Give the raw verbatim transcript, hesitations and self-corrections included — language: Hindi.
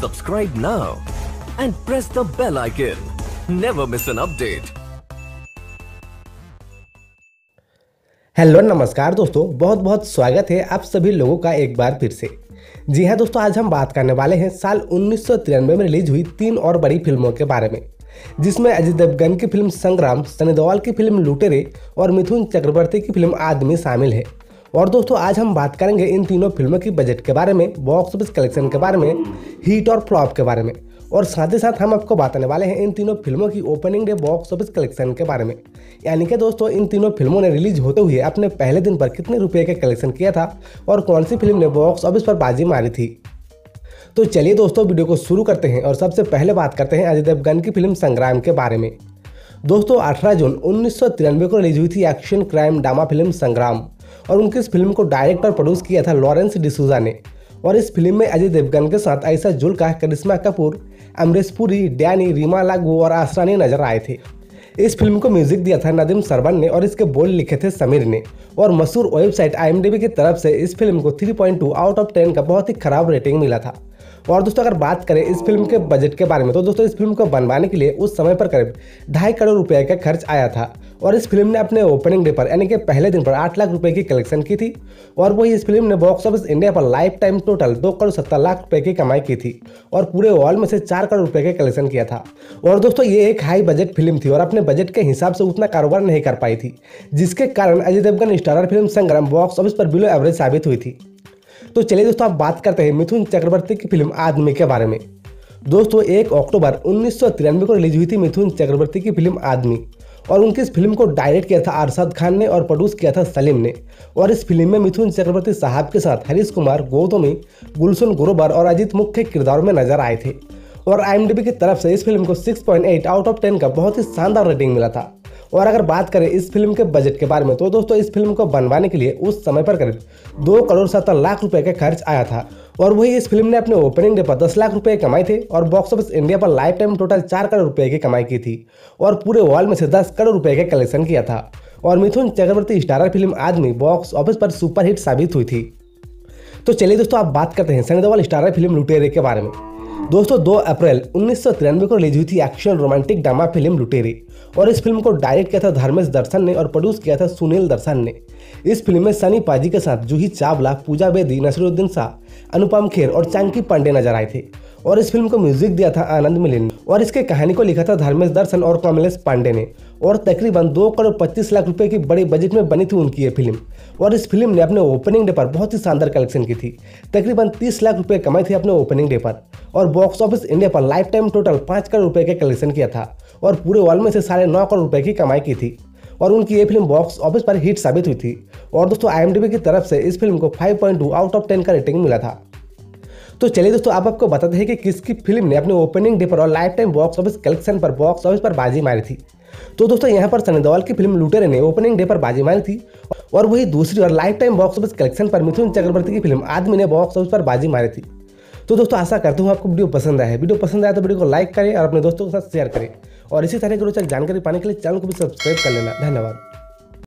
Subscribe now and press the bell icon. Never miss an update. Hello नमस्कार दोस्तों, बहुत बहुत स्वागत है आप सभी लोगों का एक बार फिर से। जी हाँ दोस्तों, आज हम बात करने वाले हैं साल उन्नीस सौ तिरानवे में रिलीज हुई तीन और बड़ी फिल्मों के बारे में, जिसमें अजय देवगन की फिल्म संग्राम, सनी देओल की फिल्म लुटेरे और मिथुन चक्रवर्ती की फिल्म आदमी शामिल है। और दोस्तों आज हम बात करेंगे इन तीनों फिल्मों की बजट के बारे में, बॉक्स ऑफिस कलेक्शन के बारे में, हिट और फ्लॉप के बारे में, और साथ ही साथ हम आपको बताने वाले हैं इन तीनों फिल्मों की opening day box office collection के बारे में। यानी कि दोस्तों इन तीनों फिल्मों ने रिलीज होते हुए अपने पहले दिन पर कितने रुपए का कलेक्शन किया था और कौन सी फिल्म ने बॉक्स ऑफिस पर बाजी मारी थी। तो चलिए दोस्तों वीडियो को शुरू करते हैं और सबसे पहले बात करते हैं अजय देवगन की फिल्म संग्राम के बारे में। दोस्तों अठारह जून उन्नीस सौ तिरानवे को रिलीज हुई थी एक्शन क्राइम ड्रामा फिल्म संग्राम, और उनकी इस फिल्म को डायरेक्ट और प्रोड्यूस किया था लॉरेंस डिसूजा ने। और इस फिल्म में अजय देवगन के साथ आयशा जुल्का, करिश्मा कपूर, अमरीश पुरी, डैनी, रीमा लागू और आसरानी नजर आए थे। इस फिल्म को म्यूजिक दिया था नदीम सरवन ने और इसके बोल लिखे थे समीर ने। और मशहूर website I M D B की तरफ से इस फिल्म को three point two out of ten का बहुत ही खराब रेटिंग मिला था। और दोस्तों अगर बात करें इस फिल्म के बजट के बारे में, तो दोस्तों इस फिल्म को बनवाने के लिए उस समय पर करीब ढाई करोड़ रुपए का खर्च आया था। और इस फिल्म ने अपने ओपनिंग डे पर यानी कि पहले दिन पर आठ लाख रुपए की कलेक्शन की थी। और वही इस फिल्म ने बॉक्स ऑफिस इंडिया पर लाइफ टाइम टोटल दो करोड़ सत्तर लाख रुपए की कमाई की थी और पूरे वर्ल्ड में से चार करोड़ रुपए का कलेक्शन किया था। और दोस्तों ये एक हाई बजट फिल्म थी और अपने बजट के हिसाब से उतना कारोबार नहीं कर पाई थी, जिसके कारण अजय देवगन स्टारर फिल्म संग्राम बॉक्स ऑफिस पर बिलो एवरेज साबित हुई थी। तो चलिए दोस्तों आप बात करते हैं मिथुन चक्रवर्ती की फिल्म आदमी के बारे में। दोस्तों एक अक्टूबर उन्नीस सौ तिरानवे को रिलीज हुई थी मिथुन चक्रवर्ती की फिल्म आदमी, और उनकी इस फिल्म को डायरेक्ट किया था अरशद खान ने और प्रोड्यूस किया था सलीम ने। और इस फिल्म में मिथुन चक्रवर्ती साहब के साथ हरीश कुमार, गौतमी, गुलशन ग्रोवर और अजीत मुख्य किरदारों में नजर आए थे। और आई एम डी बी की तरफ से इस फिल्म को six point eight out of ten का बहुत ही शानदार रेटिंग मिला था। और अगर बात करें इस फिल्म के बजट के बारे में, तो दोस्तों इस फिल्म को बनवाने के लिए उस समय पर करीब दो करोड़ सत्तर लाख रुपए का खर्च आया था। और वही इस फिल्म ने अपने ओपनिंग डे पर दस लाख रुपए कमाए थे और बॉक्स ऑफिस इंडिया पर लाइफ टाइम टोटल चार करोड़ रुपए की कमाई की थी और पूरे वर्ल्ड में से दस करोड़ रुपए का कलेक्शन किया था। और Mithun Chakraborty starrer film Aadmi box office पर सुपरहिट साबित हुई थी। तो चलिए दोस्तों आप बात करते हैं सनी देओल स्टारर फिल्म लुटेरे के बारे में। दोस्तों दो अप्रैल उन्नीस सौ तिरानवे को रिलीज हुई थी एक्शन रोमांटिक ड्रामा फिल्म लुटेरे, और इस फिल्म को डायरेक्ट किया था धर्मेश दर्शन ने और प्रोड्यूस किया था सुनील दर्शन ने। इस फिल्म में सनी पाजी के साथ जूही चावला, पूजा बेदी, नसीरुद्दीन शाह, अनुपम खेर और चांकी पांडे नजर आए थे। और इस फिल्म को म्यूजिक दिया था आनंद मिलिन ने और इसके कहानी को लिखा था धर्मेश दर्शन और कमलेश पांडे ने। और तकरीबन दो करोड़ पच्चीस लाख रुपए की बड़े बजट में बनी थी उनकी ये फिल्म। और इस फिल्म ने अपने ओपनिंग डे पर बहुत ही शानदार कलेक्शन की थी, तकरीबन तीस लाख रुपए कमाई थी अपने ओपनिंग डे पर। और बॉक्स ऑफिस इंडिया पर लाइफ टाइम टोटल पाँच करोड़ रुपए का कलेक्शन किया था और पूरे वर्ल्ड में से साढ़े नौ करोड़ रुपए की कमाई की थी। और उनकी ये फिल्म बॉक्स ऑफिस पर हिट साबित हुई थी। और दोस्तों आई एम डी बी की तरफ से इस फिल्म को five point two out of ten का रेटिंग मिला था। तो चलिए दोस्तों आप आपको बताते हैं कि किसकी फिल्म ने अपने ओपनिंग डे पर और lifetime box office collection पर बॉक्स ऑफिस पर बाजी मारी थी। तो दोस्तों यहाँ पर सनी देओल की फिल्म लुटेरे ने ओपनिंग डे पर बाजी मारी थी, और वही दूसरी और lifetime box office collection पर मिथुन चक्रवर्ती की फिल्म आदमी ने बॉक्स ऑफिस पर बाजी मारी थी। तो दोस्तों आशा करता हूँ आपको वीडियो पसंद आया है। वीडियो पसंद आया तो वीडियो को लाइक करें और अपने दोस्तों के साथ शेयर करें, और इसी तरह की रोचक जानकारी पाने के लिए चैनल को भी सब्सक्राइब कर लेना। धन्यवाद।